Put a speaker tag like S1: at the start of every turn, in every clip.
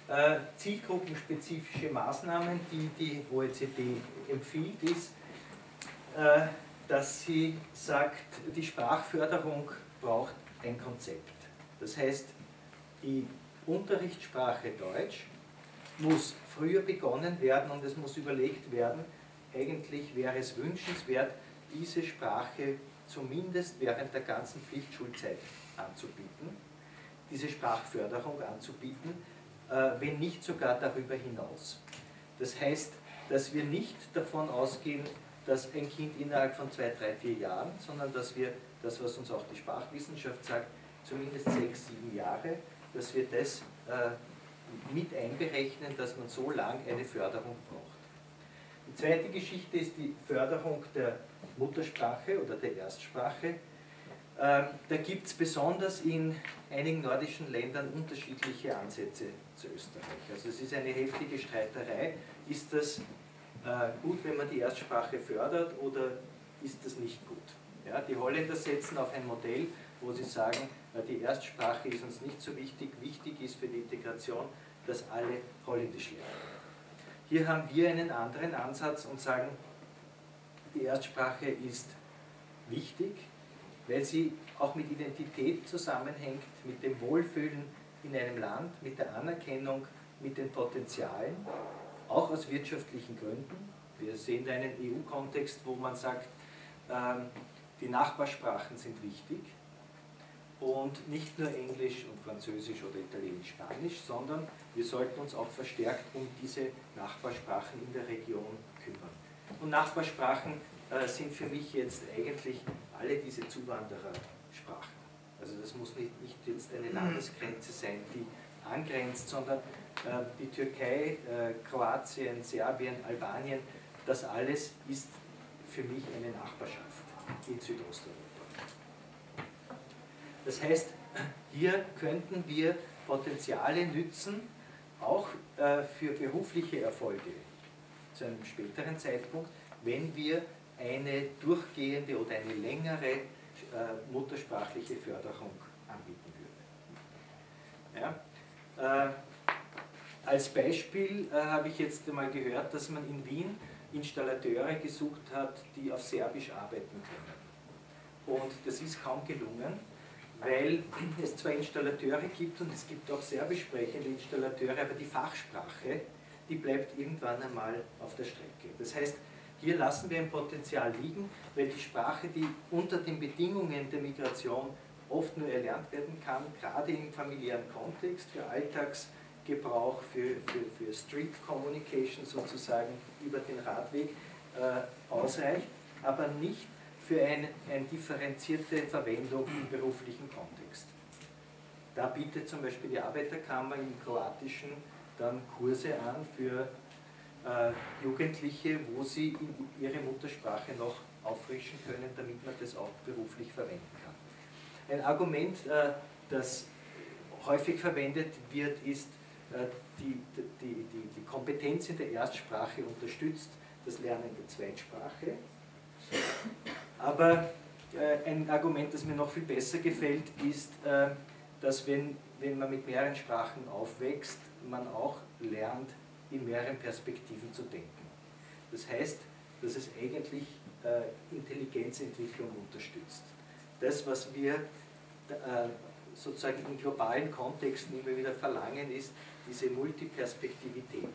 S1: Zielgruppenspezifische Maßnahmen, die die OECD empfiehlt, ist, dass sie sagt, die Sprachförderung braucht ein Konzept. Das heißt, die Unterrichtssprache Deutsch muss früher begonnen werden und es muss überlegt werden, eigentlich wäre es wünschenswert, diese Sprache zumindest während der ganzen Pflichtschulzeit anzubieten, diese Sprachförderung anzubieten, wenn nicht sogar darüber hinaus. Das heißt, dass wir nicht davon ausgehen, dass ein Kind innerhalb von 2, 3, 4 Jahren, sondern dass wir, das was uns auch die Sprachwissenschaft sagt, zumindest 6, 7 Jahre, dass wir das mit einberechnen, dass man so lange eine Förderung braucht. Die zweite Geschichte ist die Förderung der Muttersprache oder der Erstsprache. Da gibt es besonders in einigen nordischen Ländern unterschiedliche Ansätze zu Österreich. Also es ist eine heftige Streiterei. Ist das gut, wenn man die Erstsprache fördert, oder ist das nicht gut? Ja, die Holländer setzen auf ein Modell, wo sie sagen, die Erstsprache ist uns nicht so wichtig, wichtig ist für die Integration, dass alle Holländisch lernen. Hier haben wir einen anderen Ansatz und sagen, die Erstsprache ist wichtig, weil sie auch mit Identität zusammenhängt, mit dem Wohlfühlen in einem Land, mit der Anerkennung, mit den Potenzialen, auch aus wirtschaftlichen Gründen. Wir sehen da einen EU-Kontext, wo man sagt, die Nachbarsprachen sind wichtig und nicht nur Englisch und Französisch oder Italienisch, Spanisch, sondern wir sollten uns auch verstärkt um diese Nachbarsprachen in der Region kümmern. Und Nachbarsprachen sind für mich jetzt eigentlich alle diese Zuwanderersprachen. Also das muss nicht jetzt eine Landesgrenze sein, die angrenzt, sondern die Türkei, Kroatien, Serbien, Albanien, das alles ist für mich eine Nachbarschaft in Südosteuropa. Das heißt, hier könnten wir Potenziale nützen, auch für berufliche Erfolge zu einem späteren Zeitpunkt, wenn wir eine durchgehende oder eine längere muttersprachliche Förderung anbieten würden. Ja? Als Beispiel habe ich jetzt einmal gehört, dass man in Wien Installateure gesucht hat, die auf Serbisch arbeiten können. Und das ist kaum gelungen, weil es zwar Installateure gibt und es gibt auch serbisch sprechende Installateure, aber die Fachsprache, die bleibt irgendwann einmal auf der Strecke. Das heißt, hier lassen wir ein Potenzial liegen, weil die Sprache, die unter den Bedingungen der Migration oft nur erlernt werden kann, gerade im familiären Kontext, für Alltagsgebrauch, für Street Communication sozusagen über den Radweg ausreicht, aber nicht für eine differenzierte Verwendung im beruflichen Kontext. Da bietet zum Beispiel die Arbeiterkammer im Kroatischen dann Kurse an für Jugendliche, wo sie ihre Muttersprache noch auffrischen können, damit man das auch beruflich verwenden kann. Ein Argument, das häufig verwendet wird, ist, die Kompetenz in der Erstsprache unterstützt das Lernen der Zweitsprache. Aber ein Argument, das mir noch viel besser gefällt, ist, dass wenn man mit mehreren Sprachen aufwächst, man auch lernt, in mehreren Perspektiven zu denken. Das heißt, dass es eigentlich Intelligenzentwicklung unterstützt. Das, was wir sozusagen in globalen Kontexten immer wieder verlangen, ist diese Multiperspektivität.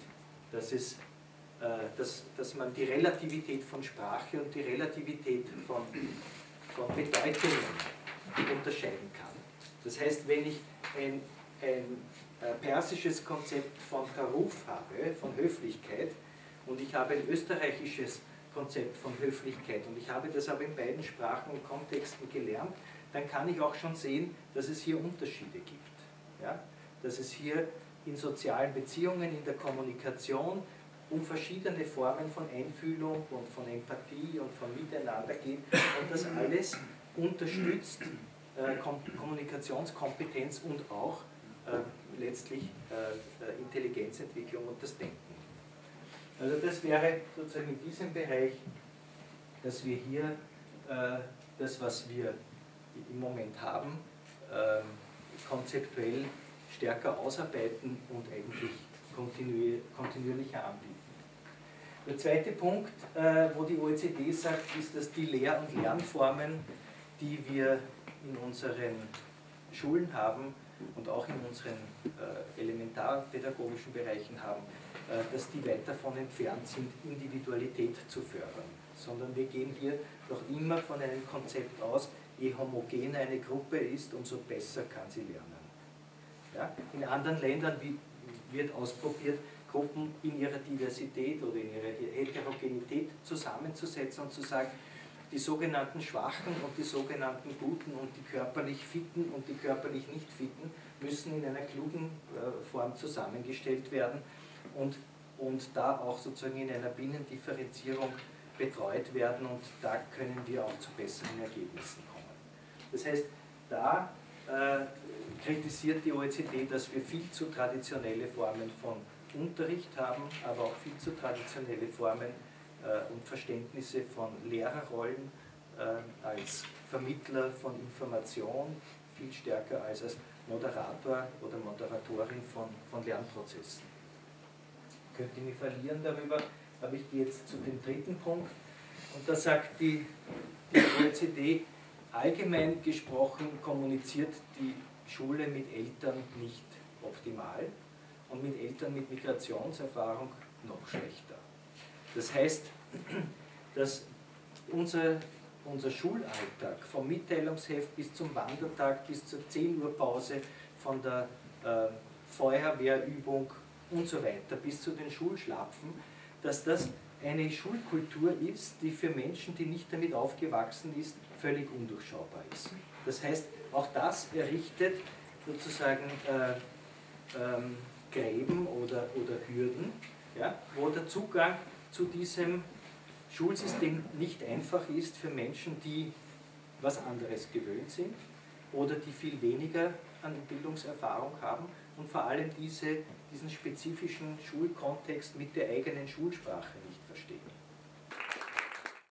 S1: Dass man die Relativität von Sprache und die Relativität von Bedeutungen unterscheiden kann. Das heißt, wenn ich ein persisches Konzept von Taruf habe, von Höflichkeit, und ich habe ein österreichisches Konzept von Höflichkeit und ich habe das aber in beiden Sprachen und Kontexten gelernt, dann kann ich auch schon sehen, dass es hier Unterschiede gibt. Ja? Dass es hier in sozialen Beziehungen, in der Kommunikation um verschiedene Formen von Einfühlung und von Empathie und von Miteinander geht und das alles unterstützt Kommunikationskompetenz und auch letztlich Intelligenzentwicklung und das Denken. Also das wäre sozusagen in diesem Bereich, dass wir hier das, was wir im Moment haben, konzeptuell stärker ausarbeiten und eigentlich kontinuierlicher anbieten. Der zweite Punkt, wo die OECD sagt, ist, dass die Lehr- und Lernformen, die wir in unseren Schulen haben und auch in unseren elementarpädagogischen Bereichen haben, dass die weit davon entfernt sind, Individualität zu fördern. Sondern wir gehen hier noch immer von einem Konzept aus, je homogener eine Gruppe ist, umso besser kann sie lernen. Ja? In anderen Ländern wird ausprobiert, Gruppen in ihrer Diversität oder in ihrer Heterogenität zusammenzusetzen und zu sagen, die sogenannten Schwachen und die sogenannten Guten und die körperlich Fitten und die körperlich nicht Fitten müssen in einer klugen Form zusammengestellt werden und da auch sozusagen in einer Binnendifferenzierung betreut werden, und da können wir auch zu besseren Ergebnissen kommen. Das heißt, da kritisiert die OECD, dass wir viel zu traditionelle Formen von Unterricht haben, aber auch viel zu traditionelle Formen und Verständnisse von Lehrerrollen als Vermittler von Information, viel stärker als Moderator oder Moderatorin von Lernprozessen. Ich könnte mich verlieren darüber, aber ich gehe jetzt zu dem dritten Punkt. Und da sagt die OECD, allgemein gesprochen kommuniziert die Schule mit Eltern nicht optimal und mit Eltern mit Migrationserfahrung noch schlechter. Das heißt, dass unser Schulalltag vom Mitteilungsheft bis zum Wandertag, bis zur 10 Uhr Pause, von der Feuerwehrübung und so weiter bis zu den Schulschlapfen, dass das eine Schulkultur ist, die für Menschen, die nicht damit aufgewachsen ist, völlig undurchschaubar ist. Das heißt, auch das errichtet sozusagen Gräben oder Hürden, ja, wo der Zugang zu diesem Schulsystem nicht einfach ist für Menschen, die was anderes gewöhnt sind oder die viel weniger an Bildungserfahrung haben und vor allem diesen spezifischen Schulkontext mit der eigenen Schulsprache nicht verstehen.